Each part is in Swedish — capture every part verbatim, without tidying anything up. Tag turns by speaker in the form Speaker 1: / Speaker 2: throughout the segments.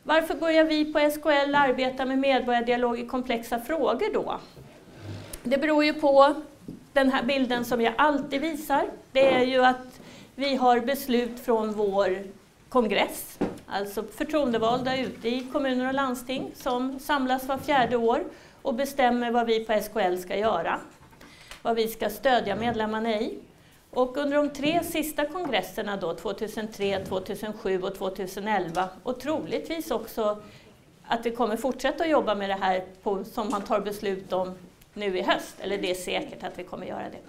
Speaker 1: Varför börjar vi på S K L arbeta med medborgardialog i komplexa frågor då? Det beror ju på den här bilden som jag alltid visar. Det är ju att vi har beslut från vår kongress, alltså förtroendevalda ute i kommuner och landsting som samlas var fjärde år och bestämmer vad vi på S K L ska göra, vad vi ska stödja medlemmarna i. Och under de tre sista kongresserna då, tjugohundratre, tjugohundrasju och tjugohundraelva, och troligtvis också att vi kommer fortsätta att jobba med det här på, som man tar beslut om nu i höst, eller det är säkert att vi kommer göra det,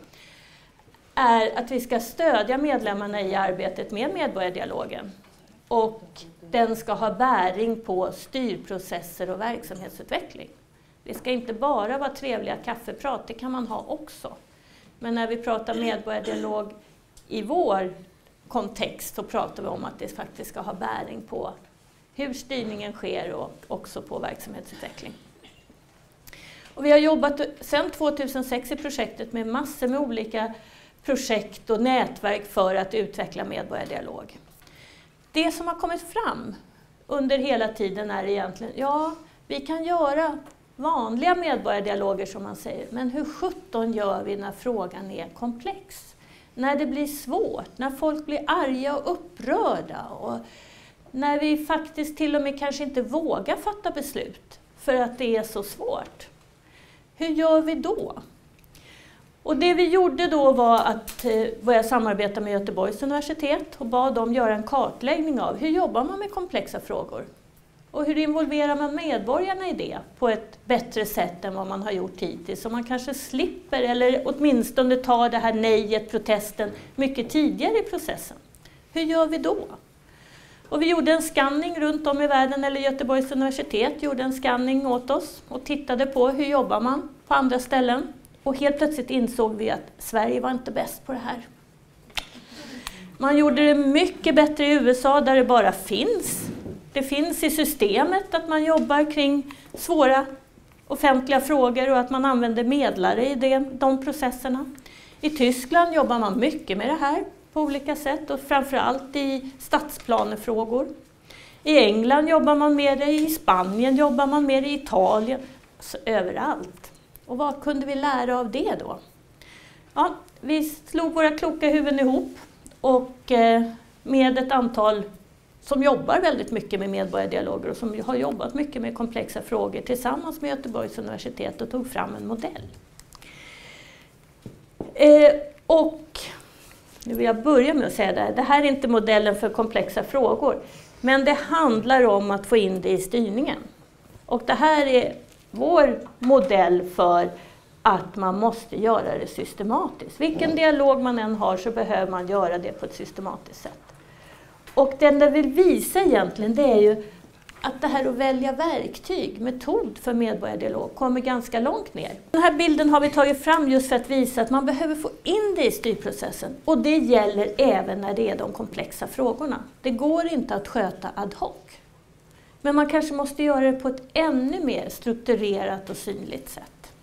Speaker 1: är att vi ska stödja medlemmarna i arbetet med medborgardialogen. Och den ska ha bäring på styrprocesser och verksamhetsutveckling. Det ska inte bara vara trevliga kaffeprat, det kan man ha också. Men när vi pratar medborgardialog i vår kontext så pratar vi om att det faktiskt ska ha bäring på hur styrningen sker och också på verksamhetsutveckling. Och vi har jobbat sedan tjugohundrasex i projektet med massor med olika projekt och nätverk för att utveckla medborgardialog. Det som har kommit fram under hela tiden är egentligen, ja, vi kan göra vanliga medborgardialoger som man säger, men hur sjutton gör vi när frågan är komplex? När det blir svårt, när folk blir arga och upprörda och när vi faktiskt till och med kanske inte vågar fatta beslut för att det är så svårt. Hur gör vi då? Och det vi gjorde då var att eh, börja samarbeta med Göteborgs universitet och bad dem göra en kartläggning av hur jobbar man med komplexa frågor? Och hur involverar man medborgarna i det på ett bättre sätt än vad man har gjort hittills? Så man kanske slipper, eller åtminstone tar det här nejet, protesten, mycket tidigare i processen. Hur gör vi då? Och vi gjorde en scanning runt om i världen, eller Göteborgs universitet gjorde en scanning åt oss och tittade på hur jobbar man på andra ställen. Och helt plötsligt insåg vi att Sverige var inte bäst på det här. Man gjorde det mycket bättre i U S A där det bara finns. Det finns i systemet att man jobbar kring svåra offentliga frågor och att man använder medlare i det, de processerna. I Tyskland jobbar man mycket med det här på olika sätt och framförallt i stadsplanefrågor. I England jobbar man med det, i Spanien jobbar man med det, i Italien, alltså överallt. Och vad kunde vi lära av det då? Ja, vi slog våra kloka huvuden ihop och eh, med ett antal som jobbar väldigt mycket med medborgardialoger och som har jobbat mycket med komplexa frågor tillsammans med Göteborgs universitet och tog fram en modell. Eh, och nu vill jag börja med att säga det här. Det här är inte modellen för komplexa frågor, men det handlar om att få in det i styrningen. Och det här är vår modell för att man måste göra det systematiskt. Vilken dialog man än har så behöver man göra det på ett systematiskt sätt. Och det jag vill visa egentligen det är ju att det här att välja verktyg, metod för medborgardialog kommer ganska långt ner. Den här bilden har vi tagit fram just för att visa att man behöver få in det i styrprocessen. Och det gäller även när det är de komplexa frågorna. Det går inte att sköta ad hoc. Men man kanske måste göra det på ett ännu mer strukturerat och synligt sätt.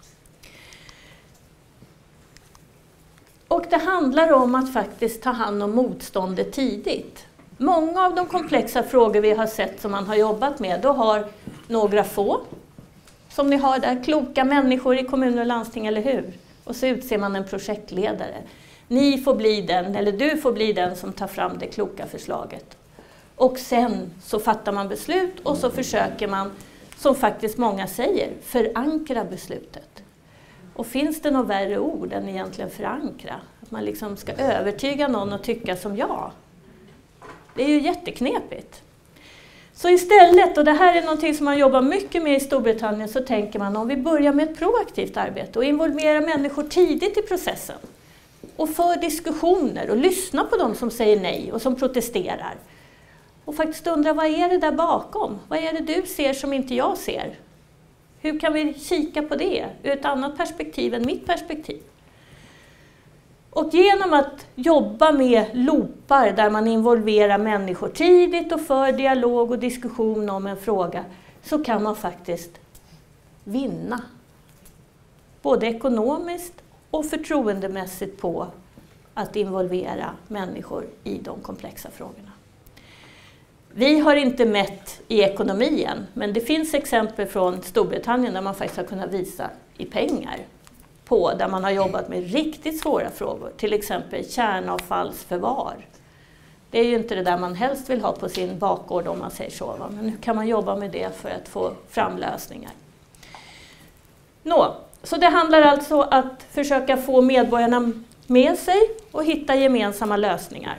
Speaker 1: Och det handlar om att faktiskt ta hand om motståndet tidigt. Många av de komplexa frågor vi har sett som man har jobbat med, då har några få, som ni har där, kloka människor i kommuner och landsting, eller hur? Och så utser man en projektledare. Ni får bli den, eller du får bli den som tar fram det kloka förslaget. Och sen så fattar man beslut och så försöker man, som faktiskt många säger, förankra beslutet. Och finns det något värre ord än egentligen förankra? Att man liksom ska övertyga någon att tycka som jag. Det är ju jätteknepigt. Så istället, och det här är någonting som man jobbar mycket med i Storbritannien, så tänker man om vi börjar med ett proaktivt arbete och involverar människor tidigt i processen. Och för diskussioner och lyssna på dem som säger nej och som protesterar. Och faktiskt undra, vad är det där bakom? Vad är det du ser som inte jag ser? Hur kan vi kika på det ur ett annat perspektiv än mitt perspektiv? Och genom att jobba med loopar där man involverar människor tidigt och för dialog och diskussion om en fråga, så kan man faktiskt vinna. Både ekonomiskt och förtroendemässigt på att involvera människor i de komplexa frågorna. Vi har inte mätt i ekonomien, men det finns exempel från Storbritannien där man faktiskt har kunnat visa i pengar på där man har jobbat med riktigt svåra frågor, till exempel kärnavfallsförvar. Det är ju inte det där man helst vill ha på sin bakgård om man säger så, va? Men nu kan man jobba med det för att få fram lösningar. Nå, så det handlar alltså om att försöka få medborgarna med sig och hitta gemensamma lösningar.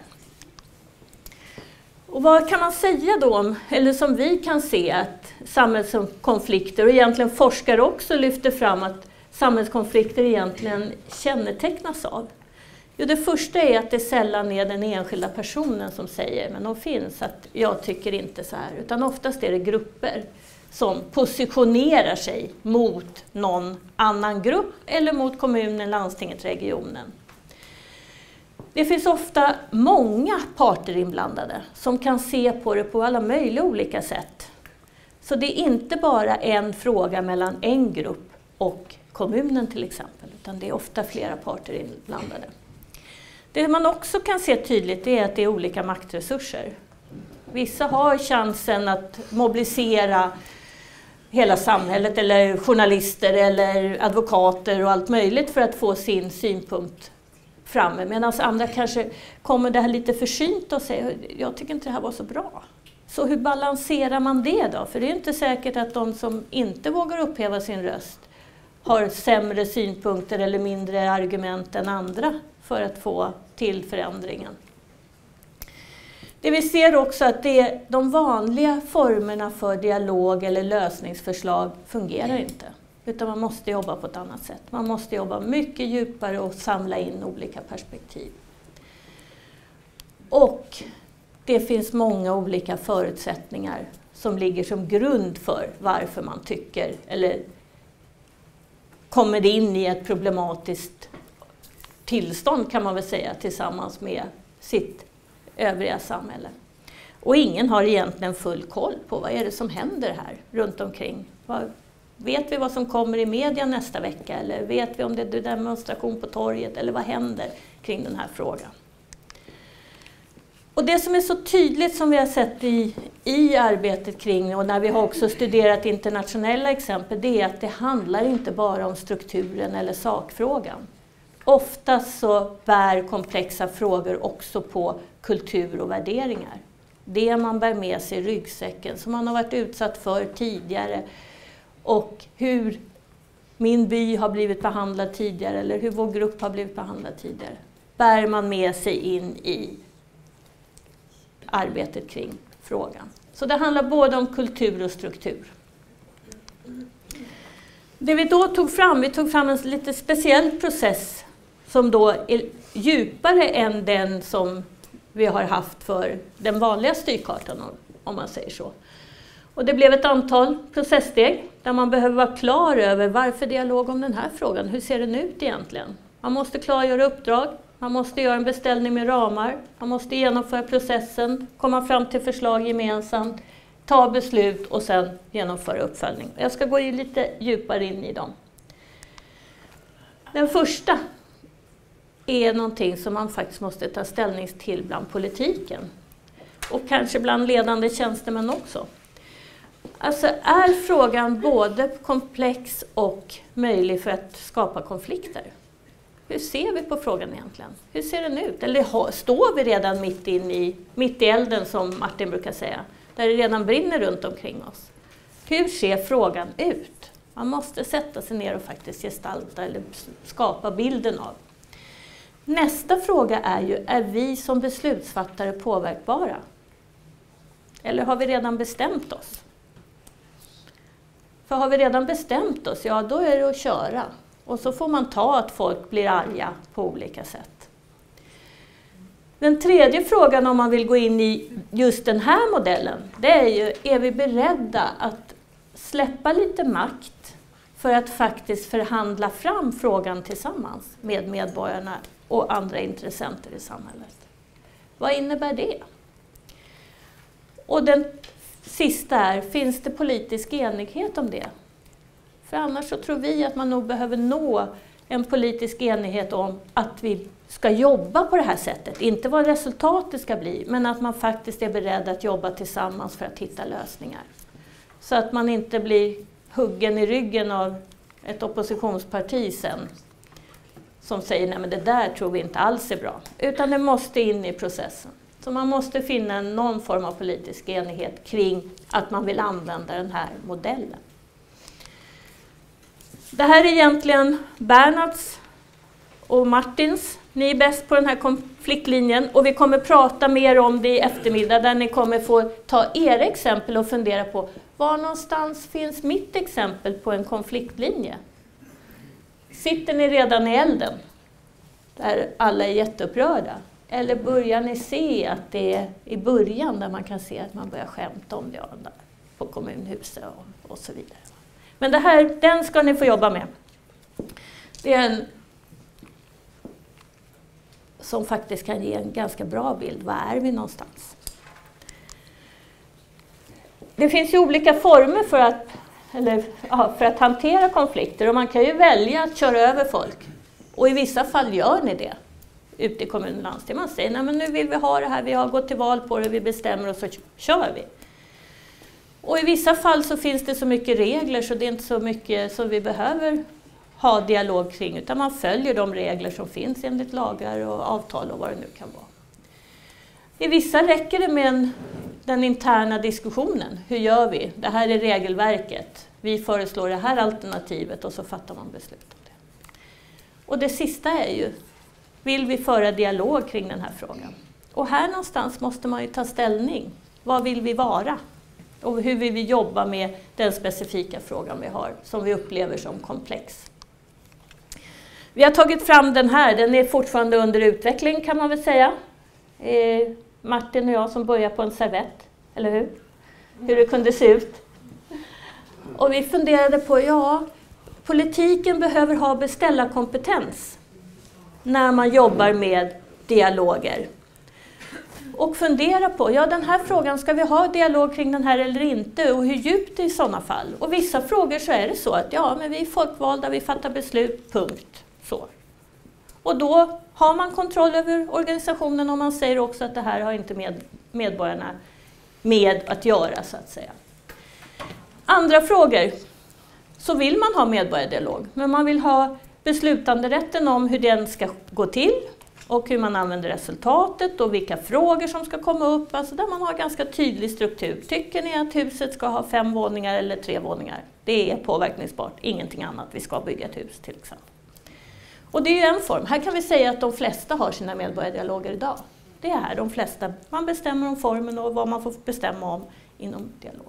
Speaker 1: Och vad kan man säga då om, eller som vi kan se att samhällskonflikter, och egentligen forskare också lyfter fram att samhällskonflikter egentligen kännetecknas av? Jo, det första är att det sällan är den enskilda personen som säger, men de finns, att jag tycker inte så här, utan oftast är det grupper som positionerar sig mot någon annan grupp eller mot kommunen, landstinget, regionen. Det finns ofta många parter inblandade som kan se på det på alla möjliga olika sätt. Så det är inte bara en fråga mellan en grupp och kommunen till exempel, utan det är ofta flera parter inblandade. Det man också kan se tydligt är att det är olika maktresurser. Vissa har chansen att mobilisera hela samhället eller journalister eller advokater och allt möjligt för att få sin synpunkt framme. Medan andra kanske kommer det här lite försynt och säger jag tycker inte det här var så bra. Så hur balanserar man det då? För det är inte säkert att de som inte vågar upphäva sin röst har sämre synpunkter eller mindre argument än andra för att få till förändringen. Det vi ser också att det, de vanliga formerna för dialog eller lösningsförslag fungerar inte. Utan man måste jobba på ett annat sätt. Man måste jobba mycket djupare och samla in olika perspektiv. Och det finns många olika förutsättningar som ligger som grund för varför man tycker eller kommer in i ett problematiskt tillstånd kan man väl säga tillsammans med sitt övriga samhälle. Och ingen har egentligen full koll på vad är det som händer här runt omkring. Vad, vet vi vad som kommer i media nästa vecka eller vet vi om det är demonstration på torget eller vad händer kring den här frågan. Och det som är så tydligt som vi har sett i, i arbetet kring och när vi har också studerat internationella exempel, det är att det handlar inte bara om strukturen eller sakfrågan. Oftast så bär komplexa frågor också på kultur och värderingar. Det man bär med sig i ryggsäcken som man har varit utsatt för tidigare och hur min by har blivit behandlad tidigare eller hur vår grupp har blivit behandlad tidigare bär man med sig in i arbetet kring frågan. Så det handlar både om kultur och struktur. Det vi då tog fram, vi tog fram en lite speciell process som då är djupare än den som vi har haft för den vanliga styrkartan, om man säger så. Och det blev ett antal processsteg där man behöver vara klar över varför dialog om den här frågan. Hur ser den ut egentligen? Man måste klargöra uppdrag, man måste göra en beställning med ramar, man måste genomföra processen, komma fram till förslag gemensamt, ta beslut och sen genomföra uppföljning. Jag ska gå lite djupare in i dem. Den första är någonting som man faktiskt måste ta ställning till bland politiken. Och kanske bland ledande tjänstemän också. Alltså är frågan både komplex och möjlig för att skapa konflikter? Hur ser vi på frågan egentligen? Hur ser den ut? Eller står vi redan mitt, in i, mitt i elden som Martin brukar säga? Där det redan brinner runt omkring oss. Hur ser frågan ut? Man måste sätta sig ner och faktiskt gestalta eller skapa bilden av. Nästa fråga är ju, är vi som beslutsfattare påverkbara? Eller har vi redan bestämt oss? För har vi redan bestämt oss, ja då är det att köra. Och så får man ta att folk blir arga på olika sätt. Den tredje frågan om man vill gå in i just den här modellen, det är ju, är vi beredda att släppa lite makt för att faktiskt förhandla fram frågan tillsammans med medborgarna och andra intressenter i samhället? Vad innebär det? Och den sista är, finns det politisk enighet om det? För annars så tror vi att man nog behöver nå en politisk enighet om att vi ska jobba på det här sättet. Inte vad resultatet ska bli, men att man faktiskt är beredd att jobba tillsammans för att hitta lösningar. Så att man inte blir huggen i ryggen av ett oppositionsparti sen som säger nej men det där tror vi inte alls är bra. Utan det måste in i processen. Så man måste finna någon form av politisk enighet kring att man vill använda den här modellen. Det här är egentligen Bernhards och Martins. Ni är bäst på den här konfliktlinjen och vi kommer prata mer om det i eftermiddag där ni kommer få ta era exempel och fundera på var någonstans finns mitt exempel på en konfliktlinje? Sitter ni redan i elden där alla är jätteupprörda? Eller börjar ni se att det är i början där man kan se att man börjar skämta om det där på kommunhuset och, och så vidare. Men det här, den ska ni få jobba med. Det är en som faktiskt kan ge en ganska bra bild. Var är vi någonstans? Det finns ju olika former för att, eller, ja, för att hantera konflikter och man kan ju välja att köra över folk. Och i vissa fall gör ni det ute i kommun och landsting. Man säger nej men nu vill vi ha det här, vi har gått till val på det, vi bestämmer och så kör vi. Och i vissa fall så finns det så mycket regler så det är inte så mycket som vi behöver ha dialog kring, utan man följer de regler som finns enligt lagar och avtal och vad det nu kan vara. I vissa räcker det med en, den interna diskussionen. Hur gör vi? Det här är regelverket. Vi föreslår det här alternativet och så fattar man beslut om det. Och det sista är ju, vill vi föra dialog kring den här frågan? Och här någonstans måste man ju ta ställning. Vad vill vi vara? Och hur vill vi jobba med den specifika frågan vi har, som vi upplever som komplex? Vi har tagit fram den här, den är fortfarande under utveckling kan man väl säga. Eh, Martin och jag som börjar på en servett, eller hur? Hur det kunde se ut. Och vi funderade på, ja, politiken behöver ha beställarkompetens när man jobbar med dialoger. Och fundera på, ja den här frågan, ska vi ha dialog kring den här eller inte? Och hur djupt i sådana fall? Och vissa frågor så är det så att ja, men vi är folkvalda, vi fattar beslut, punkt. Så. Och då har man kontroll över organisationen och man säger också att det här har inte med medborgarna med att göra så att säga. Andra frågor, så vill man ha medborgardialog, men man vill ha beslutanderätten om hur den ska gå till och hur man använder resultatet och vilka frågor som ska komma upp, alltså där man har ganska tydlig struktur. Tycker ni att huset ska ha fem våningar eller tre våningar? Det är påverkningsbart, ingenting annat. Vi ska bygga ett hus till exempel. Och det är ju en form. Här kan vi säga att de flesta har sina medborgardialoger idag. Det är här de flesta. Man bestämmer om formen och vad man får bestämma om inom dialogen.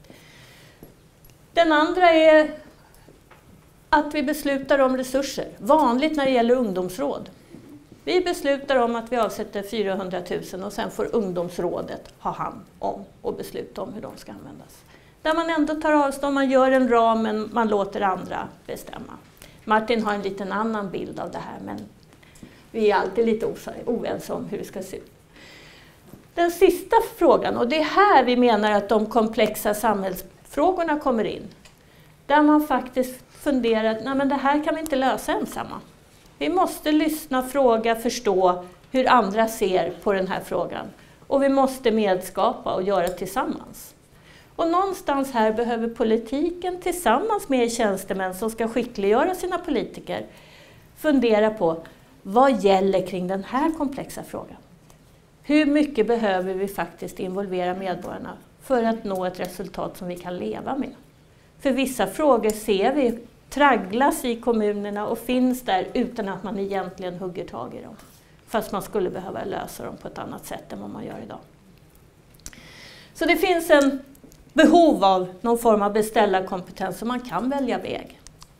Speaker 1: Den andra är att vi beslutar om resurser. Vanligt när det gäller ungdomsråd. Vi beslutar om att vi avsätter fyrahundratusen och sen får ungdomsrådet ha hand om och besluta om hur de ska användas. Där man ändå tar avstånd, man gör en ram men man låter andra bestämma. Martin har en liten annan bild av det här, men vi är alltid lite oense om hur det ska se ut. Den sista frågan, och det är här vi menar att de komplexa samhällsfrågorna kommer in. Där man faktiskt funderar att nej, men det här kan vi inte lösa ensamma. Vi måste lyssna, fråga, förstå hur andra ser på den här frågan. Och vi måste medskapa och göra tillsammans. Och någonstans här behöver politiken tillsammans med tjänstemän som ska skickliggöra sina politiker fundera på vad gäller kring den här komplexa frågan. Hur mycket behöver vi faktiskt involvera medborgarna för att nå ett resultat som vi kan leva med? För vissa frågor ser vi tragglas i kommunerna och finns där utan att man egentligen hugger tag i dem. Fast man skulle behöva lösa dem på ett annat sätt än vad man gör idag. Så det finns en behov av någon form av beställarkompetens så man kan välja väg.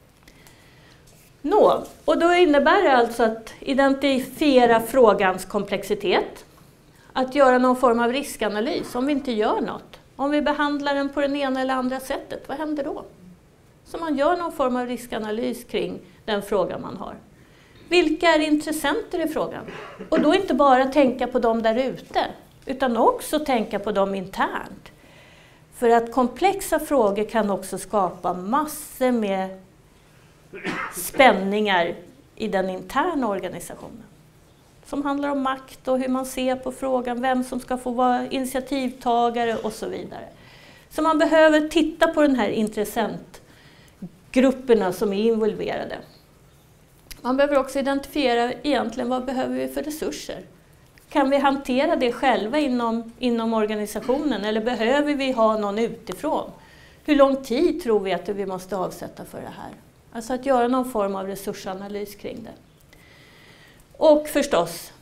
Speaker 1: Nå, och då innebär det alltså att identifiera frågans komplexitet. Att göra någon form av riskanalys om vi inte gör något. Om vi behandlar den på det ena eller andra sättet, vad händer då? Så man gör någon form av riskanalys kring den frågan man har. Vilka är intressenter i frågan? Och då inte bara tänka på dem där ute, utan också tänka på dem internt. För att komplexa frågor kan också skapa massor med spänningar i den interna organisationen. Som handlar om makt och hur man ser på frågan, vem som ska få vara initiativtagare och så vidare. Så man behöver titta på den här intressentgrupperna som är involverade. Man behöver också identifiera egentligen vad behöver vi för resurser. Kan vi hantera det själva inom, inom organisationen eller behöver vi ha någon utifrån? Hur lång tid tror vi att vi måste avsätta för det här? Alltså att göra någon form av resursanalys kring det. Och förstås,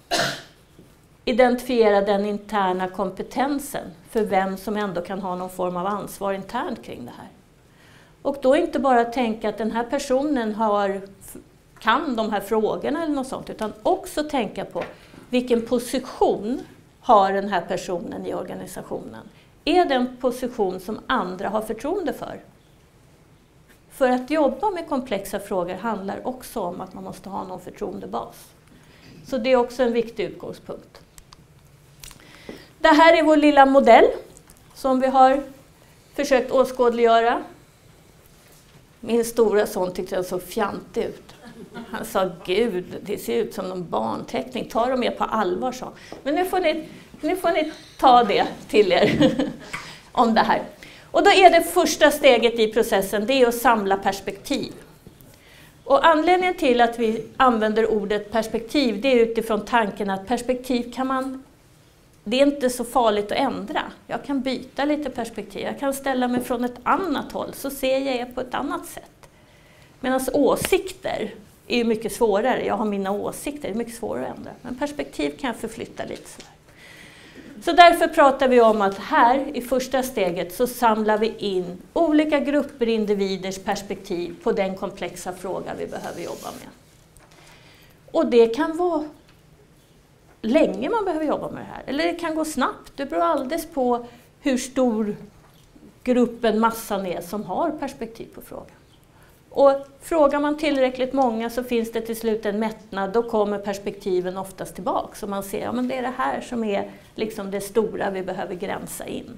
Speaker 1: identifiera den interna kompetensen för vem som ändå kan ha någon form av ansvar internt kring det här. Och då inte bara tänka att den här personen har, kan de här frågorna eller något sånt, utan också tänka på vilken position har den här personen i organisationen. Är det en position som andra har förtroende för? För att jobba med komplexa frågor handlar också om att man måste ha någon förtroendebas. Så det är också en viktig utgångspunkt. Det här är vår lilla modell som vi har försökt åskådliggöra. Min stora son tyckte den så fjantig ut. Han sa, gud, det ser ut som någon barnteckning. Ta dem mer på allvar, så. Men nu får ni, nu får ni ta det till er om det här. Och då är det första steget i processen, det är att samla perspektiv. Och anledningen till att vi använder ordet perspektiv, det är utifrån tanken att perspektiv kan man, det är inte så farligt att ändra. Jag kan byta lite perspektiv, jag kan ställa mig från ett annat håll, så ser jag er på ett annat sätt. Medan åsikter är ju mycket svårare, jag har mina åsikter, det är mycket svårare att ändra. Men perspektiv kan jag förflytta lite sådär. Så därför pratar vi om att här i första steget så samlar vi in olika grupper individers perspektiv på den komplexa fråga vi behöver jobba med. Och det kan vara länge man behöver jobba med det här. Eller det kan gå snabbt. Det beror alldeles på hur stor gruppen, massan är som har perspektiv på frågan. Och frågar man tillräckligt många så finns det till slut en mättnad, då kommer perspektiven oftast tillbaka. Så man ser, ja men det är det här som är liksom det stora vi behöver gränsa in.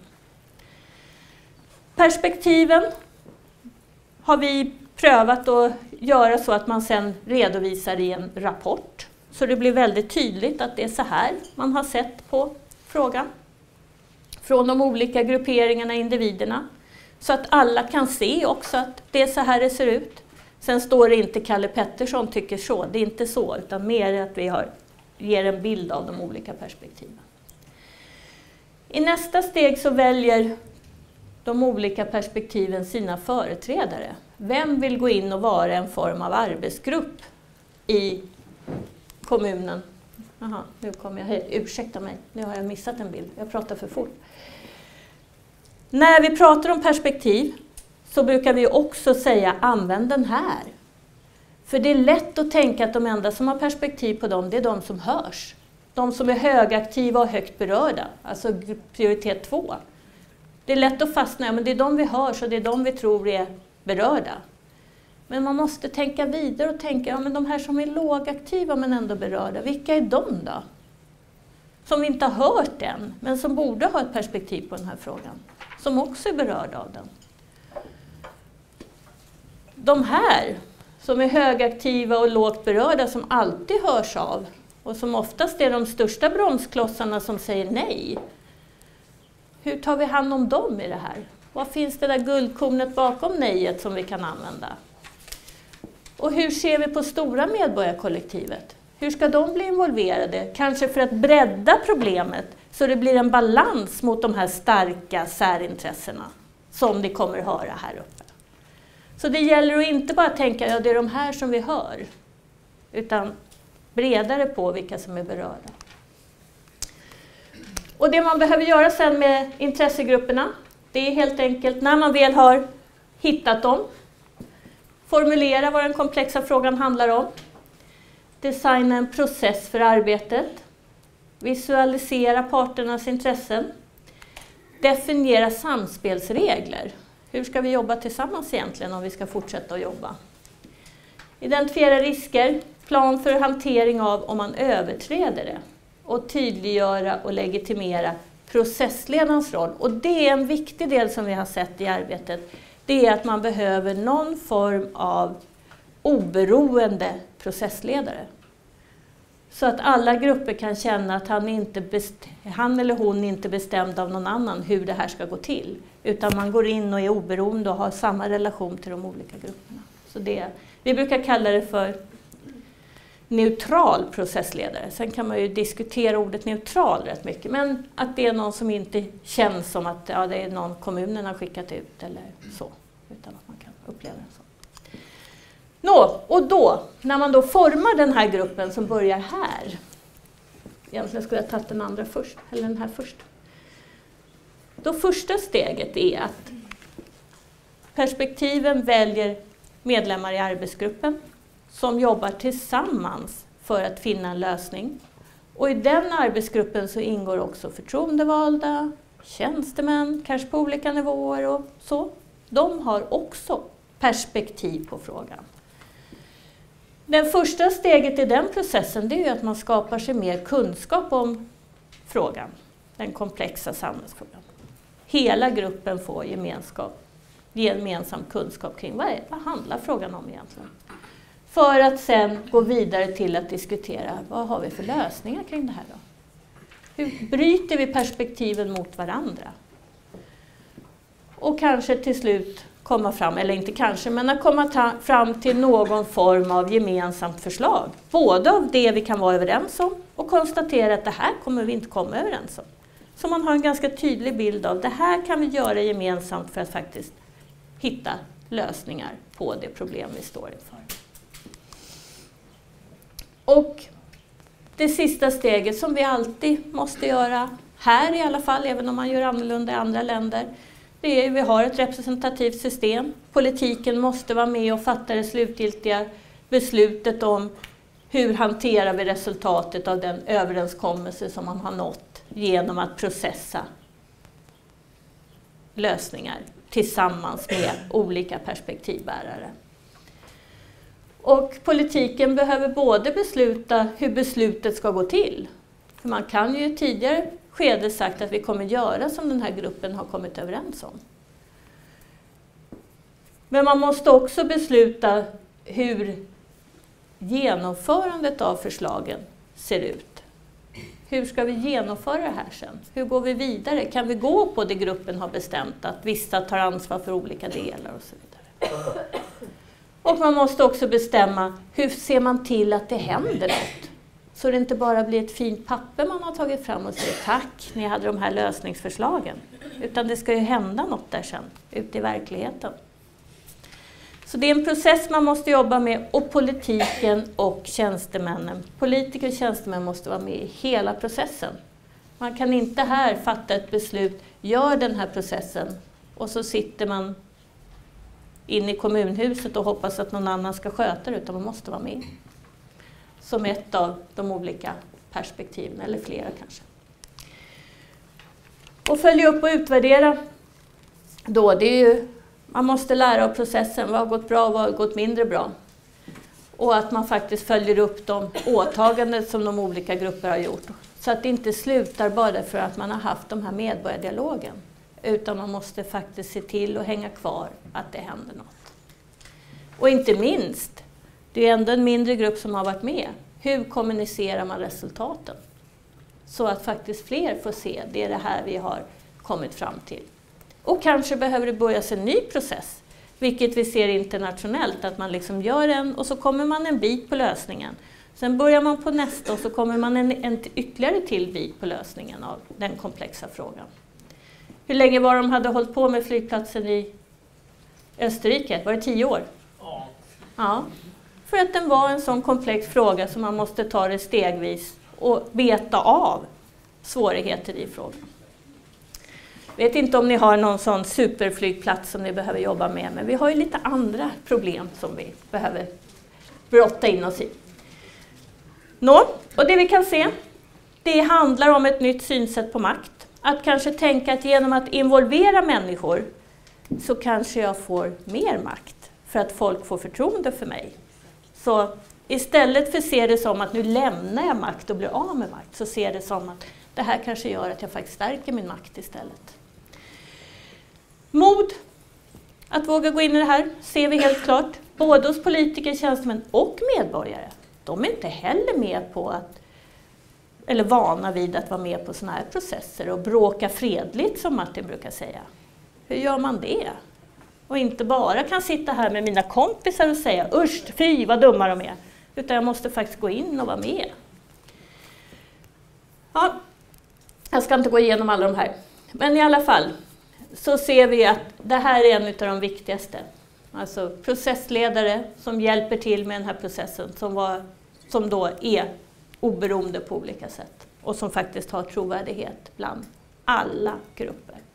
Speaker 1: Perspektiven har vi prövat att göra så att man sen redovisar i en rapport. Så det blir väldigt tydligt att det är så här man har sett på frågan. Från de olika grupperingarna, individerna. Så att alla kan se också att det är så här det ser ut. Sen står det inte Kalle Pettersson tycker så, det är inte så, utan mer att vi har, ger en bild av de olika perspektiven. I nästa steg så väljer de olika perspektiven sina företrädare. Vem vill gå in och vara en form av arbetsgrupp i kommunen? Jaha, nu kommer jag hit. Ursäkta mig, nu har jag missat en bild. Jag pratar för fort. När vi pratar om perspektiv så brukar vi också säga använd den här. För det är lätt att tänka att de enda som har perspektiv på dem, det är de som hörs. De som är högaktiva och högt berörda, alltså prioritet två. Det är lätt att fastna, men det är de vi hörs och det är de vi tror är berörda. Men man måste tänka vidare och tänka, ja men de här som är lågaktiva men ändå berörda, vilka är de då? Som vi inte har hört än, men som borde ha ett perspektiv på den här frågan. Som också är berörda av den. De här som är högaktiva och lågt berörda, som alltid hörs av och som oftast är de största bromsklossarna som säger nej. Hur tar vi hand om dem i det här? Vad finns det där guldkornet bakom nejet som vi kan använda? Och hur ser vi på stora medborgarkollektivet? Hur ska de bli involverade? Kanske för att bredda problemet så det blir en balans mot de här starka särintressena som ni kommer höra här uppe. Så det gäller att inte bara tänka att ja, det är de här som vi hör, utan bredare på vilka som är berörda. Och det man behöver göra sen med intressegrupperna, det är helt enkelt när man väl har hittat dem, formulera vad den komplexa frågan handlar om, designa en process för arbetet, visualisera parternas intressen, definiera samspelsregler. Hur ska vi jobba tillsammans egentligen om vi ska fortsätta att jobba? Identifiera risker, plan för hantering av om man överträder det och tydliggöra och legitimera processledarens roll. Och det är en viktig del som vi har sett i arbetet. Det är att man behöver någon form av oberoende processledare. Så att alla grupper kan känna att han, inte han eller hon inte är bestämd av någon annan hur det här ska gå till. Utan man går in och är oberoende och har samma relation till de olika grupperna. Så det, vi brukar kalla det för neutral processledare. Sen kan man ju diskutera ordet neutral rätt mycket. Men att det är någon som inte känns som att ja, det är någon kommunen har skickat ut eller så. Utan att man kan uppleva det så. Nå, och då, när man då formar den här gruppen som börjar här. Egentligen skulle jag ha tagit den andra först, eller den här först. Då första steget är att perspektiven väljer medlemmar i arbetsgruppen som jobbar tillsammans för att finna en lösning. Och i den arbetsgruppen så ingår också förtroendevalda, tjänstemän, kanske på olika nivåer och så. De har också perspektiv på frågan. Det första steget i den processen det är ju att man skapar sig mer kunskap om frågan, den komplexa samhällsfrågan. Hela gruppen får gemenskap, gemensam kunskap kring vad, är, vad handlar frågan om egentligen. För att sen gå vidare till att diskutera vad har vi för lösningar kring det här då? Hur bryter vi perspektiven mot varandra? Och kanske till slut komma fram, eller inte kanske, men att komma ta, fram till någon form av gemensamt förslag. Både av det vi kan vara överens om och konstatera att det här kommer vi inte komma överens om. Så man har en ganska tydlig bild av det här kan vi göra gemensamt för att faktiskt hitta lösningar på det problem vi står inför. Och det sista steget som vi alltid måste göra, här i alla fall, även om man gör annorlunda i andra länder, det är att vi har ett representativt system. Politiken måste vara med och fatta det slutgiltiga beslutet om hur hanterar vi resultatet av den överenskommelse som man har nått genom att processa lösningar tillsammans med olika perspektivbärare. Och politiken behöver både besluta hur beslutet ska gå till. För man kan ju tidigare skede sagt att vi kommer göra som den här gruppen har kommit överens om. Men man måste också besluta hur genomförandet av förslagen ser ut. Hur ska vi genomföra det här sen? Hur går vi vidare? Kan vi gå på det gruppen har bestämt att vissa tar ansvar för olika delar och så vidare? Och man måste också bestämma hur ser man till att det händer något? Så det inte bara blir ett fint papper man har tagit fram och säger tack, ni hade de här lösningsförslagen. Utan det ska ju hända något där sen, ute i verkligheten. Så det är en process man måste jobba med och politiken och tjänstemännen. Politiker och tjänstemän måste vara med i hela processen. Man kan inte här fatta ett beslut, gör den här processen och så sitter man inne i kommunhuset och hoppas att någon annan ska sköta det, utan man måste vara med. Som ett av de olika perspektiven, eller flera kanske. Och följa upp och utvärdera. Då, det är ju, man måste lära av processen, vad har gått bra och vad har gått mindre bra. Och att man faktiskt följer upp de åtaganden som de olika grupper har gjort. Så att det inte slutar bara för att man har haft de här medborgardialogen. Utan man måste faktiskt se till att hänga kvar att det händer något. Och inte minst, det är ändå en mindre grupp som har varit med. Hur kommunicerar man resultaten? Så att faktiskt fler får se, det är det här vi har kommit fram till. Och kanske behöver det börjas en ny process. Vilket vi ser internationellt, att man liksom gör en och så kommer man en bit på lösningen. Sen börjar man på nästa och så kommer man en, en ytterligare till bit på lösningen av den komplexa frågan. Hur länge var de hade hållit på med flygplatsen i Österrike? Var det tio år? Ja. Ja. För att den var en sån komplex fråga som man måste ta det stegvis och beta av svårigheter i frågan. Jag vet inte om ni har någon sån superflygplats som ni behöver jobba med, men vi har ju lite andra problem som vi behöver brotta in oss i. Nå, och det vi kan se, det handlar om ett nytt synsätt på makt. Att kanske tänka att genom att involvera människor så kanske jag får mer makt för att folk får förtroende för mig. Så istället för att se det som att nu lämnar jag makt och blir av med makt, så ser det som att det här kanske gör att jag faktiskt stärker min makt istället. Mod att våga gå in i det här ser vi helt klart. både hos politiker, tjänstemän och medborgare. De är inte heller med på att, eller vana vid att vara med på sådana här processer och bråka fredligt, som Martin brukar säga. Hur gör man det? Och inte bara kan sitta här med mina kompisar och säga usch, fy vad dumma de är. Utan jag måste faktiskt gå in och vara med. Ja, jag ska inte gå igenom alla de här. Men i alla fall så ser vi att det här är en av de viktigaste. Alltså processledare som hjälper till med den här processen. Som, var, som då är oberoende på olika sätt. Och som faktiskt har trovärdighet bland alla grupper.